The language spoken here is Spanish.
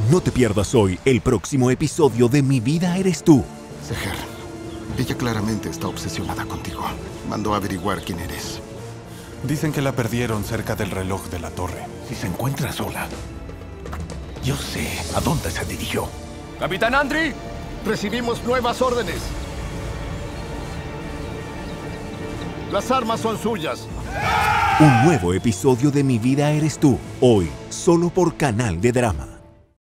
No te pierdas hoy el próximo episodio de Mi vida eres tú. Seher, ella claramente está obsesionada contigo. Mandó a averiguar quién eres. Dicen que la perdieron cerca del reloj de la torre. Si se encuentra sola, yo sé a dónde se dirigió. ¡Capitán Andri! Recibimos nuevas órdenes. Las armas son suyas. Un nuevo episodio de Mi vida eres tú. Hoy, solo por Canal de Drama.